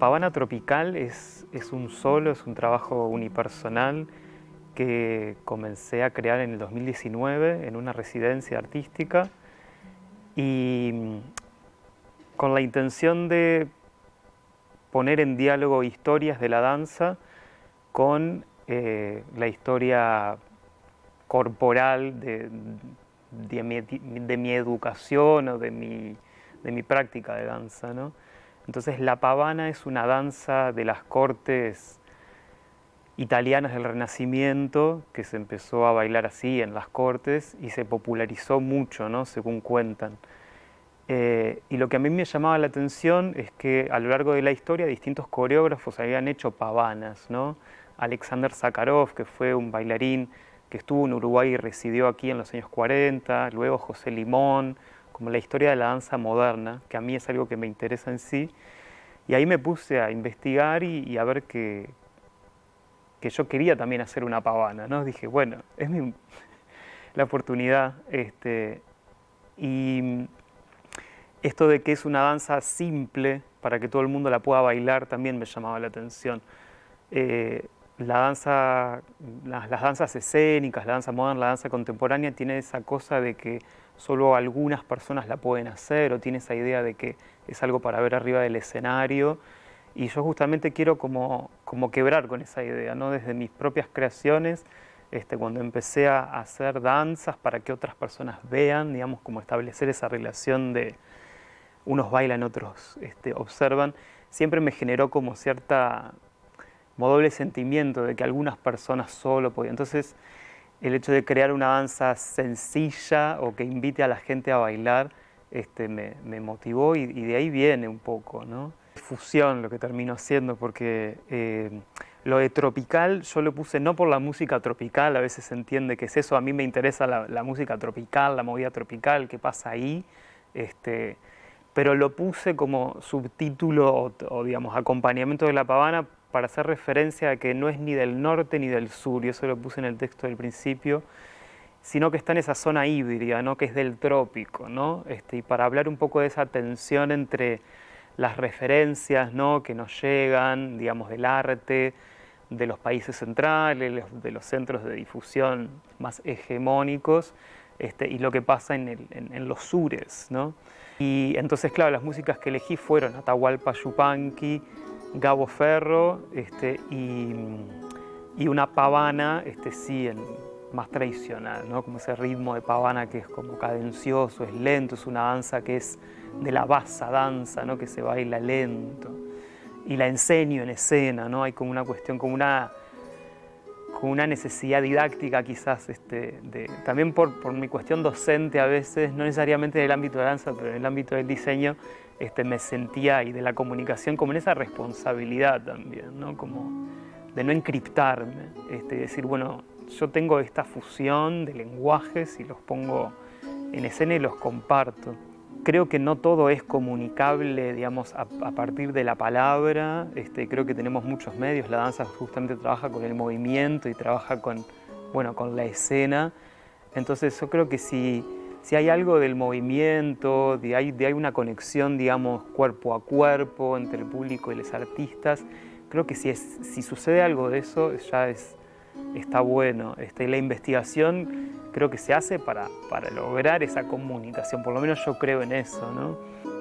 Pavana Tropical es un solo, es un trabajo unipersonal que comencé a crear en el 2019 en una residencia artística y con la intención de poner en diálogo historias de la danza con la historia corporal de mi educación o de mi práctica de danza, ¿no? Entonces la pavana es una danza de las cortes italianas del Renacimiento que se empezó a bailar así en las cortes y se popularizó mucho, ¿no? Según cuentan. Y lo que a mí me llamaba la atención es que a lo largo de la historia distintos coreógrafos habían hecho pavanas, ¿no? Alexander Sakharov, que fue un bailarín que estuvo en Uruguay y residió aquí en los años 40, luego José Limón, como la historia de la danza moderna, que a mí es algo que me interesa en sí. Y ahí me puse a investigar y a ver que yo quería también hacer una pavana, ¿no? Dije, bueno, es la oportunidad. Y esto de que es una danza simple para que todo el mundo la pueda bailar también me llamaba la atención. Las danzas escénicas, la danza moderna, la danza contemporánea tiene esa cosa de que solo algunas personas la pueden hacer o tiene esa idea de que es algo para ver arriba del escenario y yo justamente quiero como quebrar con esa idea, ¿no? Desde mis propias creaciones, cuando empecé a hacer danzas para que otras personas vean, digamos, como establecer esa relación de unos bailan, otros observan, siempre me generó como cierta doble sentimiento de que algunas personas solo podían. Entonces, el hecho de crear una danza sencilla o que invite a la gente a bailar me motivó y de ahí viene un poco, ¿no? Fusión lo que termino haciendo porque lo de tropical yo lo puse no por la música tropical, a veces se entiende que es eso, a mí me interesa la música tropical, la movida tropical, qué pasa ahí, pero lo puse como subtítulo o digamos acompañamiento de la pavana para hacer referencia a que no es ni del norte ni del sur, y eso lo puse en el texto del principio, sino que está en esa zona híbrida, ¿no? Que es del trópico, ¿no? Y para hablar un poco de esa tensión entre las referencias, ¿no? Que nos llegan, digamos, del arte, de los países centrales, de los centros de difusión más hegemónicos, y lo que pasa en los sures, ¿no? Y entonces, claro, las músicas que elegí fueron Atahualpa Yupanqui, Gabo Ferro y una pavana, sí, más tradicional, ¿no? Como ese ritmo de pavana que es como cadencioso, es lento, es una danza que es de la basa danza, ¿no? Que se baila lento. Y la enseño en escena, ¿no? Hay como una cuestión, como una necesidad didáctica quizás, también por mi cuestión docente a veces, no necesariamente en el ámbito de la danza, pero en el ámbito del diseño, me sentía, y de la comunicación, como en esa responsabilidad también, ¿no? Como de no encriptarme, decir, bueno, yo tengo esta fusión de lenguajes y los pongo en escena y los comparto. Creo que no todo es comunicable, digamos, a partir de la palabra. Creo que tenemos muchos medios. La danza justamente trabaja con el movimiento y trabaja con la escena. Entonces yo creo que si hay algo del movimiento, hay una conexión, digamos, cuerpo a cuerpo entre el público y los artistas, creo que si sucede algo de eso ya está bueno. La investigación creo que se hace para lograr esa comunicación, por lo menos yo creo en eso, ¿no?